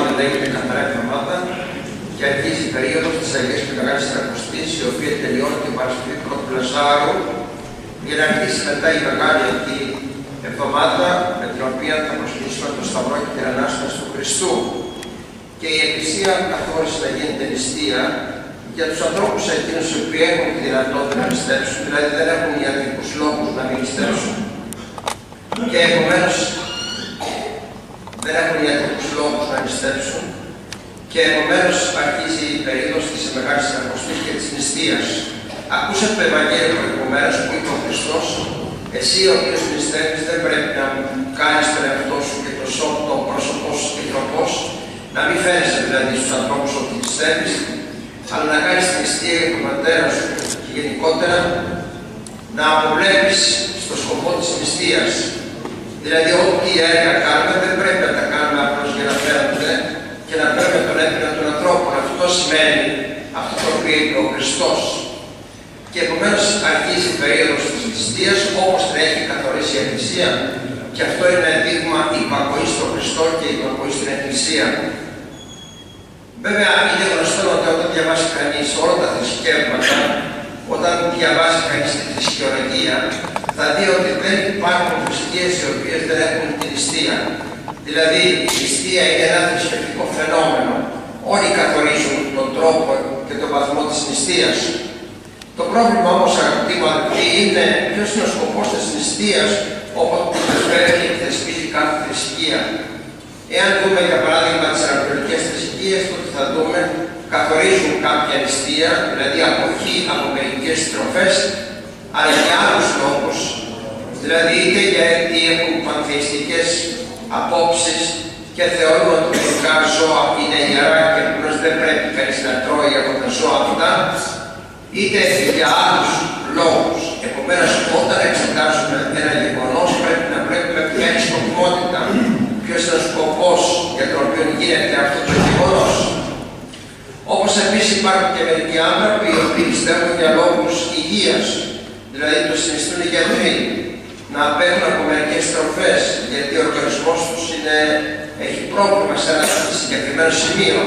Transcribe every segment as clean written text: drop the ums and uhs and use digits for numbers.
Σάββατο λέγεται καθαρά εβδομάδα και αρχίζει η περίοδος της Αγίας και Μεγάλης Τετρακοστής, η οποία τελειώνει την Παρασκευή πρώτου Λαζάρου, για να αρχίσει μετά η μεγάλη αυτή εβδομάδα, με την οποία θα προσκλήσουμε τον Σταυρό και την Ανάσταση του Χριστού. Και η Εκκλησία καθόρισε να γίνεται νηστεία για τους ανθρώπους εκείνους οι οποίοι έχουν τη δυνατότητα να νηστέψουν, δηλαδή δεν έχουν ιατρικούς λόγους να μην νηστέψουν. Και επομένως δεν έχουν ιατρικούς λόγους να νηστέψουν. Και επομένως αρχίζει η περίοδος της Μεγάλης Τετρακοστής και της νηστείας. Ακούσατε το Ευαγγέλιο προηγουμένως που είπε ο Χριστός: εσύ ο οποίος νηστεύεις δεν πρέπει να κάνεις τον εαυτό σου και το πρόσωπό σου και τροπός, να μην φαίνεσαι δηλαδή στους ανθρώπους ότι νηστεύεις, αλλά να κάνεις την νηστεία για τον πατέρα σου και γενικότερα να αποβλέπεις στο σκοπό της νηστείας. Δηλαδή, ό,τι έργα κάνουμε δεν πρέπει να τα κάνουμε απλώς για να φέρονται και να πρέπει τον έπαιρνα των ανθρώπων. Αυτό σημαίνει αυτό το οποίο είπε ο Χριστός. Και επομένως αρχίζει η περίοδος της νηστείας όπως την έχει καθορίσει η Εκκλησία. Και αυτό είναι ένα δείγμα υπακοής στον Χριστό και υπακοής στην Εκκλησία. Βέβαια, είναι γνωστό ότι όταν διαβάσει κανείς όλα τα θρησκεύματα, όταν διαβάσει κανείς τη θρησκεολογία, θα δει ότι δεν υπάρχουν θρησκείες οι οποίες δεν έχουν την νηστεία. Δηλαδή, η νηστεία είναι ένα θρησκευτικό φαινόμενο. Όλοι καθορίζουν τον τρόπο και τον βαθμό της νηστείας. Το πρόβλημα όμως, αγαπητοί μου αδελφοί, είναι ποιος είναι ο σκοπός της νηστείας, όπως προσφέρει και θεσπίζει κάθε θρησκεία. Εάν δούμε για παράδειγμα τις ανατολικές θρησκείες, τότε θα δούμε καθορίζουν κάποια νηστεία, δηλαδή αποχή από μερικές τροφές, αλλά για άλλους λόγους, δηλαδή είτε γιατί έχουν πανθεϊστικές απόψεις και θεωρούν ότι τελικά ζώα είναι ιερά και επομένως δεν πρέπει κανείς να τρώει από τα ζώα αυτά, είτε για άλλους λόγους. Επομένως, όταν εξετάζουμε ένα γεγονός, πρέπει να βλέπουμε ποια είναι η σκοπιμότητα, ποιος είναι ο σκοπός για τον οποίο γίνεται αυτό το γεγονός. Όπως επίσης υπάρχουν και μερικοί άνθρωποι οι οποίοι πιστεύουν για λόγους υγείας, δηλαδή το συνιστούν οι γιατροί, να απέχουν από μερικές τροφές, γιατί ο οργανισμός τους έχει πρόβλημα σε ένα συγκεκριμένο σημείο.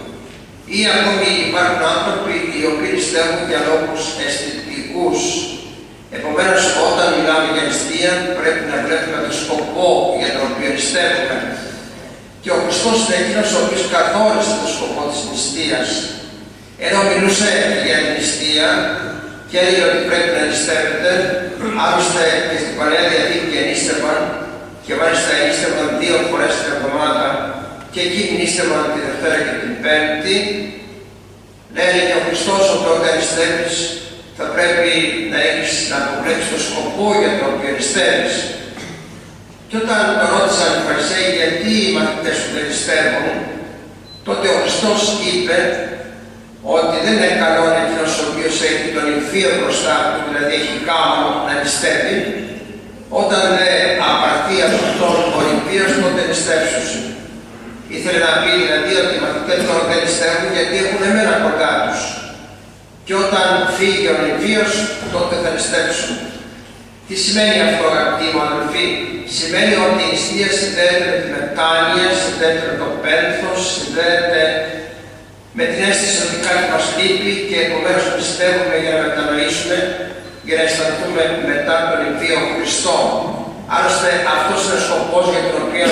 Ή ακόμη υπάρχουν άνθρωποι οι οποίοι πιστεύουν για λόγους αισθητικούς. Επομένως, όταν μιλάμε για νηστεία, πρέπει να βλέπουμε τον σκοπό για τον οποίο νηστεύουμε. Και ο Χριστός είναι εκείνος ο οποίος καθόρισε τον σκοπό της νηστείας. Ενώ μιλούσε για την νηστεία και έλεγε ότι πρέπει να νηστεύετε, άλλωστε και στην Παλαιά Διαθήκη νήστευαν, και μάλιστα νήστευαν 2 φορές την εβδομάδα, και εκείνοι νήστευαν τη Δευτέρα και την Πέμπτη. Λέει και ο Χριστός ότι όταν νηστεύεις θα πρέπει να αποβλέψεις το σκοπό για τον οποίο νηστεύεις. Και όταν τον ρώτησαν οι Φαρισαίοι γιατί οι μαθητές σου δεν νηστεύουν, τότε ο Χριστός είπε ότι δεν είναι καλό εκείνος ο οποίος έχει τον νυμφίο μπροστά του, δηλαδή έχει κάμο να νηστεύει. Όταν δεν απαρθεί από αυτόν ο νυμφίος, τότε νηστεύσους. Ήθελε να πει δηλαδή ότι οι μαθητές τώρα δεν νηστεύουν γιατί έχουν εμένα κοντά τους. Και όταν φύγει ο νυμφίος, τότε θα νηστεύσουν. Τι σημαίνει αυτό, αγαπητοί μου αδελφοί? Σημαίνει ότι η νηστεία συνδέεται με τη μετάνοια, συνδέεται με το πένθος, συνδέεται με την αίσθηση ότι κάτι μας λείπει και επομένως πιστεύουμε για να μετανοήσουμε, για να αισθανθούμε μετά τον νυμφίο Χριστό. Άλλωστε, αυτός είναι ο σκοπός για τον οποίο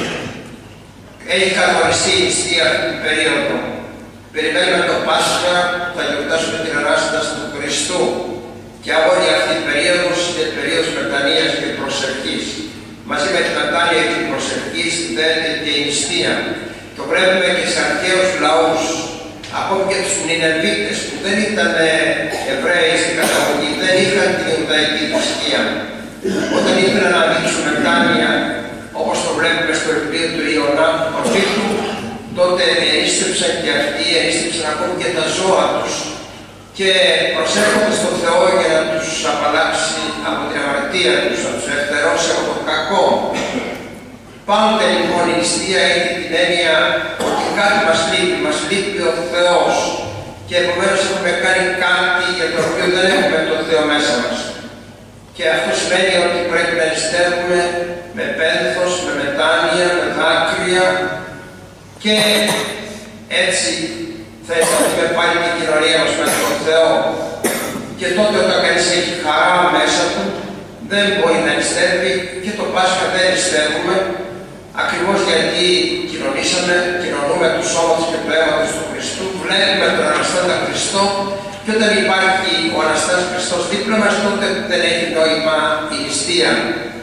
έχει καθοριστεί η νηστεία αυτή την περίοδο. Περιμένουμε το Πάσχα, θα γιορτάσουμε την Ανάσταση του Χριστού. Και όλη αυτή η περίοδος είναι περίοδος μετανοίας και προσευχής. Μαζί με τη μετάνοια και την προσευχή συνδέεται και η νηστεία. Το βλέπουμε και σε αρχαίους λαούς, ακόμη και τους Νινεβίτες που δεν ήταν Εβραίοι στην καταγωγή, δεν είχαν την Ιουδαϊκή θρησκεία. Όταν ήθελαν να δείξουν μετάνοια, όπως το βλέπουμε στο βιβλίο του Ιωνά του προφήτου, τότε ενίστεψαν και αυτοί, ενίστεψαν ακόμη και τα ζώα τους και προσέρχονται στον Θεό για να τους απαλλάξει από την αμαρτία τους, να τους ελευθερώσει από το κακό. Πάντοτε λοιπόν η νηστεία έχει την έννοια ότι κάτι μας λείπει ο Θεός και επομένως έχουμε κάνει κάτι για το οποίο δεν έχουμε τον Θεό μέσα μας. Και αυτό σημαίνει ότι πρέπει να νηστεύουμε με πένθος, με μετάνοια, με δάκρυα Και έτσι θα αισθανθούμε πάλι την κοινωνία μας με τον Θεό. Και τότε όταν κανείς έχει χαρά μέσα του, δεν μπορεί να ειστεύει και το Πάσχα δεν ειστεύουμε, ακριβώς γιατί κοινωνούμε του σώματος και του αίματος του Χριστού, βλέπουμε τον Αναστάντα Χριστό και όταν υπάρχει ο Αναστάς Χριστός δίπλα μας, τότε δεν έχει νόημα η νηστεία.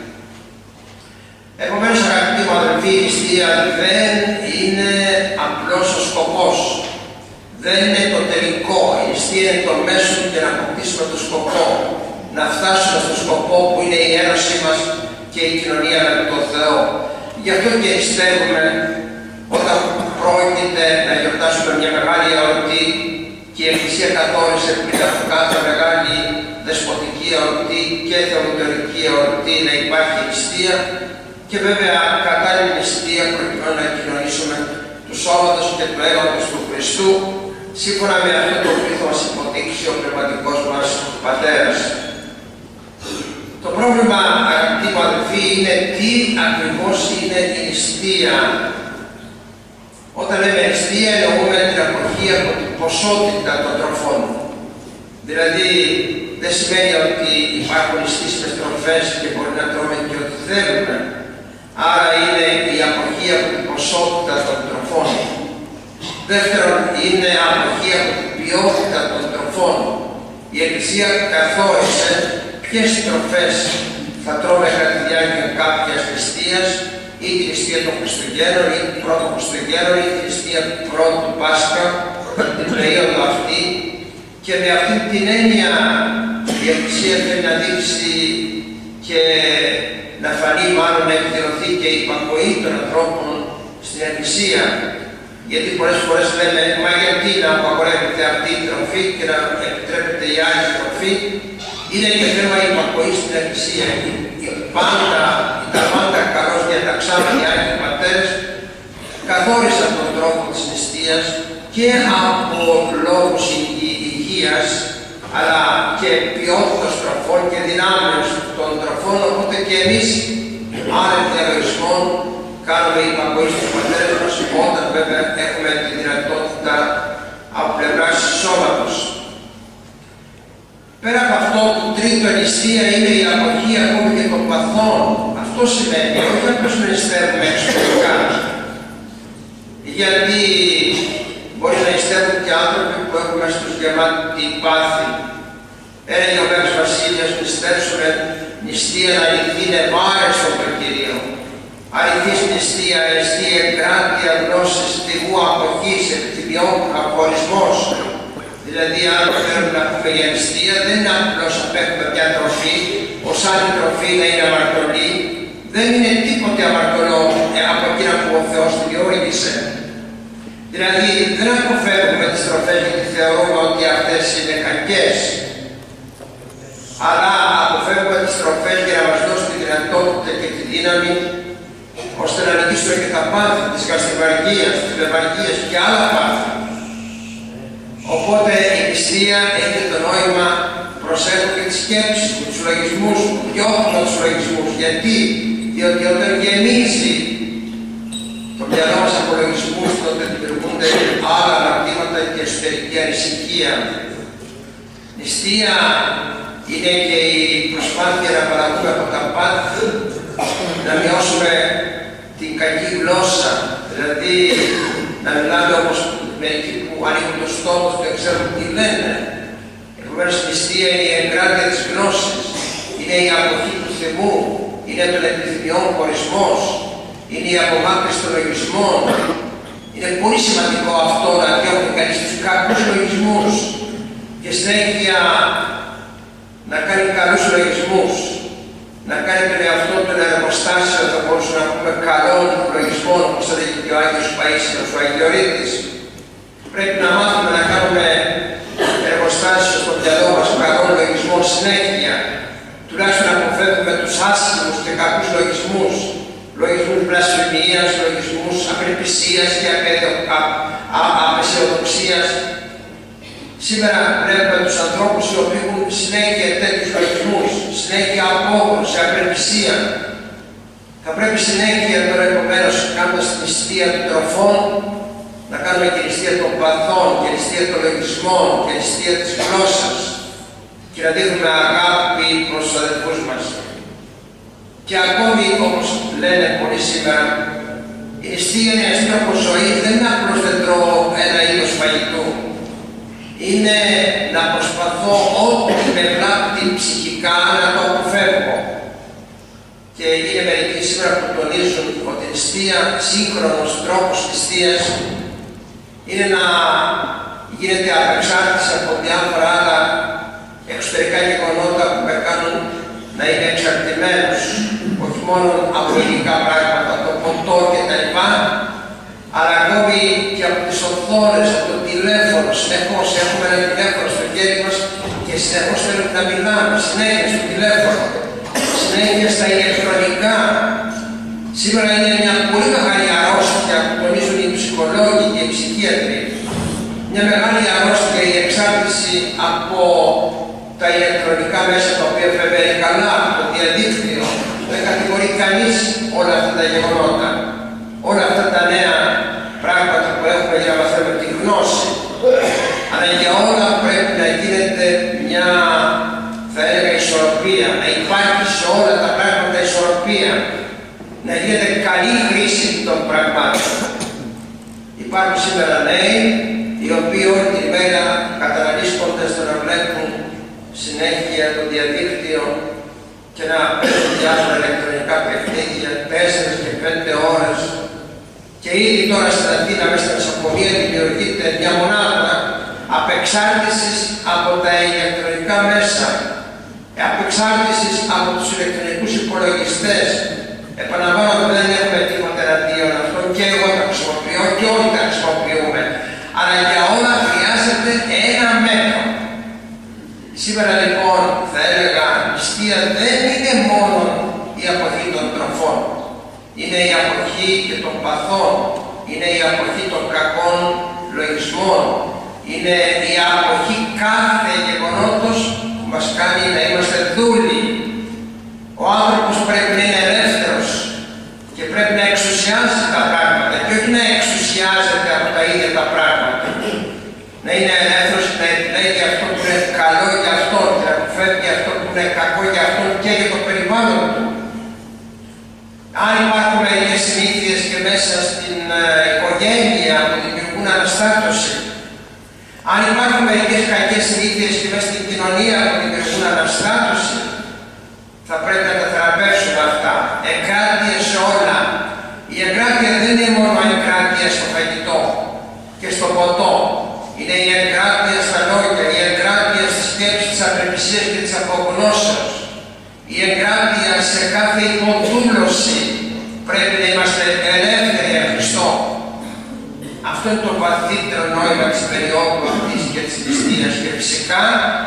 Επομένως, αγαπητοί μου αδελφοί, η νηστεία δεν είναι απλώς ο σκοπός. Δεν είναι το τελικό. Η νηστεία είναι το μέσο για να αποκτήσουμε το σκοπό. Να φτάσουμε στο σκοπό που είναι η ένωσή μας και η κοινωνία με τον Θεό. Γι' αυτό και νηστεύουμε όταν πρόκειται να γιορτάσουμε μια μεγάλη εορτή και η Εκκλησία καθόρισε πριν από κάθε μεγάλη δεσποτική εορτή και θεολογική εορτή να υπάρχει νηστεία και βέβαια κατάλληλη νηστεία προκειμένου να κοινωνήσουμε του σώματος και του αίματος του Χριστού σύμφωνα με αυτό το οποίο θα μας υποδείξει ο πνευματικός μας Πατέρας. Το πρόβλημα, αγαπητοί μου αδελφοί, είναι τι ακριβώς είναι η νηστεία. Όταν λέμε νηστεία εννοούμε την αποχή από την ποσότητα των τροφών. Δηλαδή δεν σημαίνει ότι υπάρχουν νηστήσιμες τροφές και μπορεί να τρώμε και ό,τι θέλουμε. Άρα είναι η αποχή από την ποσότητα των τροφών. Δεύτερον, είναι αποχή από την ποιότητα των τροφών. Η Εκκλησία καθόρισε ποιες τροφές θα τρώμε κατά τη διάρκεια κάποιας νηστείας, ή τη νηστεία των Χριστουγέννων, ή του πρώτου Χριστουγέννων, ή τη νηστεία του πρώτου Πάσχα, την περίοδο αυτή. Και με αυτή την έννοια η Εκκλησία θέλει να δείξει και να φανεί, μάλλον να εκδηλωθεί και η υπακοή των ανθρώπων στην Εκκλησία. Γιατί πολλές φορές λέμε, μα γιατί να απαγορεύεται αυτή η τροφή και να επιτρέπεται η άλλη τροφή. Είναι και θέμα υπακοής στην Εκκλησία. Τα πάντα καλώς διαταξάμενοι Άγιοι Πατέρες καθόρισαν τον τρόπο της νηστείας και από λόγους υγείας, αλλά και ποιότητας τροφών και δυνάμεως των τροφών, οπότε και εμείς άνευ διαλογισμών κάνουμε υπακοή στους Πατέρες μας, όταν βέβαια έχουμε τη δυνατότητα από πλευράς σώματος. Πέρα από αυτό, το τρίτο νηστεία είναι η αποχή ακόμη και των παθών. Αυτό σημαίνει όχι απλώς να νηστεύουμε εξωτερικά. Γιατί μπορεί να νηστεύουν και άνθρωποι που έχουν μέσα τους γεμάτη πάθη. Έλεγε ο Μέγας Βασίλειας, νηστεύσουμε νηστεία να λυθήνε βάρες στον Κυρίο. Αληθής νηστεία, εστί εγκράτεια γνώσης, τιμού αποχής, επιθυμιών, αποχωρισμός. Δηλαδή, αν θέλουμε να πούμε για νηστεία, δεν είναι απλώς απέχουμε μια τροφή, ως άλλη τροφή να είναι αμαρτωλή. Δεν είναι τίποτε αμαρτωλό από εκείνα που ο Θεός διόργησε. Δηλαδή, δεν αποφεύγουμε τις τροφές γιατί θεωρούμε ότι αυτές είναι κακές. Αλλά αποφεύγουμε τις τροφές για να μας δώσει τη δυνατότητα και τη δύναμη ώστε να νικήσουμε και τα πάθη της γαστροβαργίας, της λεβαργίας και άλλα πάθη. Οπότε η νηστεία έχει το νόημα, προσέχω και τις σκέψεις μου, τους λογισμούς μου, διώχνω τους λογισμούς. Γιατί? Διότι όταν γεμίζει το μυαλό μας από λογισμούς, τότε δημιουργούνται άλλα αναρτήματα και εσωτερική ανησυχία. Νηστεία είναι και η προσπάθεια να παραγούμε από τα πάθη, να μειώσουμε την κακή γλώσσα, δηλαδή να μιλάμε όπως μερικοί που ανοίγουν το στόμα του και ξέρουν τι λένε. Επομένως, η νηστεία είναι η εγκράτεια της γνώσης, είναι η αποχή του θυμού, είναι των επιθυμιών χωρισμός, είναι η απομάκρυνση των λογισμών. Είναι πολύ σημαντικό αυτό να διώχνει κανείς τους κακούς λογισμούς και συνέχεια να κάνει καλούς λογισμούς, να κάνει τον εαυτό του ένα εργοστάσιο, θα μπορούσαμε να πούμε, καλών λογισμών, όπως θα λέγει και ο Άγιος Παΐσιος, ο Αγιορείτης. Πρέπει να μάθουμε να κάνουμε εργοστάσιο στο μυαλό μας καλών λογισμών συνέχεια, τουλάχιστον να αποφεύγουμε τους άσχημους και κακούς λογισμούς, λογισμούς βλασφημίας, λογισμούς απελπισίας και απεσιοδοξίας. Σήμερα βλέπουμε τους ανθρώπους οι οποίοι έχουν συνέχεια τέτοιους λογισμούς, συνέχεια απόγνωση, απελπισία. Θα πρέπει συνέχεια τώρα επομένως, κάνοντας την νηστεία των τροφών, να κάνουμε και νηστεία των παθών, και νηστεία των λογισμών, και νηστεία της γλώσσας, και να δείχνουμε αγάπη προς τους αδελφούς μας. Και ακόμη, όπως λένε πολλοί σήμερα, η νηστεία είναι ένας τρόπος ζωής, δεν είναι απλώς δεν τρώω ένα είδος φαγητού. Είναι να προσπαθώ ό,τι με βλάπτει ψυχικά να το αποφεύγω. Και είναι μερικοί σήμερα που τονίζουν ότι η νηστεία, σύγχρονος τρόπος νηστείας, είναι να γίνεται απεξάρτηση από διάφορα άλλα εξωτερικά γεγονότα που με κάνουν να είμαι εξαρτημένος, όχι μόνο από υλικά πράγματα, το ποτό κτλ., αλλά ακόμη και από τις οθόνες, από το τηλέφωνο. Συνεχώς έχουμε ένα τηλέφωνο στο χέρι μας και συνεχώς θέλουμε να μιλάμε, συνέχεια στο τηλέφωνο, συνέχεια στα ηλεκτρονικά. Σήμερα είναι μια πολύ μεγάλη αρρώστια που τονίζουν οι ψυχολόγοι και οι ψυχίατροι. Μια μεγάλη αρρώστια, η εξάρτηση από τα ηλεκτρονικά μέσα, τα οποία φεύγει καλά, από το διαδίκτυο. Δεν κατηγορεί κανείς όλα αυτά τα γεγονότα, όλα αυτά τα νέα πράγματα που έχουμε για να μαθαίνουμε τη γνώση. Αλλά για όλα πρέπει να γίνεται μια, θα έλεγα, ισορροπία, να υπάρχει σε όλα τα πράγματα ισορροπία, να γίνεται καλή χρήση των πραγμάτων. Υπάρχουν σήμερα νέοι, οι οποίοι όλη την ημέρα καταναλύσκονται στο να βλέπουν συνέχεια το διαδίκτυο και να παίζουν διάφορα ηλεκτρονικά παιχνίδια 4 και 5 ώρες. Και ήδη τώρα στην Αθήνα, μέσα στα νοσοκομεία, δημιουργείται μια μονάδα απεξάρτησης από τα ηλεκτρονικά μέσα, απεξάρτησης από τους ηλεκτρονικούς υπολογιστές. Επαναλαμβάνω ότι δεν έχουμε τίποτα εναντίον αυτών, και εγώ τα χρησιμοποιώ και όλοι τα χρησιμοποιούμε. Αλλά για όλα χρειάζεται ένα μέτρο. Σήμερα λοιπόν θα έλεγα, η νηστεία δεν είναι μόνο η αποχή των τροφών. Είναι η αποχή και των παθών. Είναι η αποχή των κακών λογισμών. Είναι η αποχή κάθε γεγονότος που μας κάνει να είμαστε δούλοι. Ο άνθρωπος πρέπει να είναι ελεύθερος και πρέπει να εξουσιάζει τα πράγματα και όχι να εξουσιάζεται από τα ίδια τα πράγματα. Να είναι ελεύθερος να επιλέγει αυτό που είναι καλό για αυτόν και να αποφεύγει αυτό που είναι κακό για αυτόν και για το περιβάλλον του. Αν υπάρχουν μερικές συνήθειες και μέσα στην οικογένεια που δημιουργούν αναστάτωση, αν υπάρχουν μερικές κακές συνήθειες και μέσα στην κοινωνία που δημιουργούν αναστάτωση, θα πρέπει να τα θεραπεύσουμε αυτά. Εγκράτεια σε όλα. Η εγκράτεια δεν είναι μόνο εγκράτεια στο φαγητό και στο ποτό. Είναι η εγκράτεια στα λόγια, η εγκράτεια στη σκέψη της απελπισίας και της απογνώσεως. Η εγκράτεια σε κάθε υποδούλωση. Πρέπει να είμαστε ελεύθεροι εν Χριστώ. Αυτό είναι το βαθύτερο νόημα της περίοδου αυτής και της νηστείας. Και φυσικά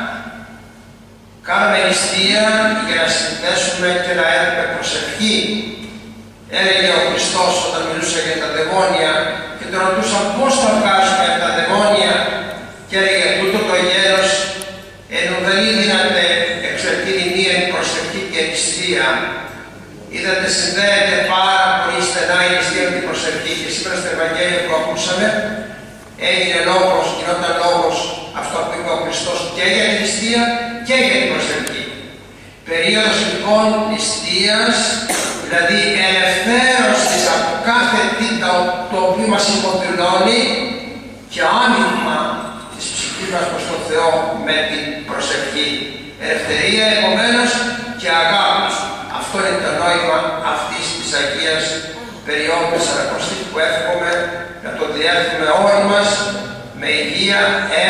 κάνουμε νηστεία για να συνδέσουμε και να έχουμε προσευχή. Έλεγε ο Χριστός όταν μιλούσε για τα δαιμόνια και τον ρωτούσαν πώς θα βγάζουμε τα δαιμόνια, και έλεγε τούτο το γέρος εν ουδελή δύναται εξερτήνει μία προσευχή και νηστεία. Είδατε, συνδέεται πάρα πολύ στενά η νηστεία με την προσευχή, και σήμερα στο Ευαγγέλιο που ακούσαμε έγινε λόγος, γινόταν λόγος αυτό που είπε ο Χριστός και για την νηστεία και για την προσευχή. Περίοδος λοιπόν νηστείας, δηλαδή ελευθέρωσης από κάθε τι το οποίο μας υποδηλώνει και άνοιγμα της ψυχής μας προς τον Θεό με την προσευχή. Ελευθερία επομένως και αγάπη. Αυτό είναι το νόημα αυτής της Αγίας περίοδου Σαρακοστής που εύχομαι να το διέλθουμε όλοι μας με υγεία,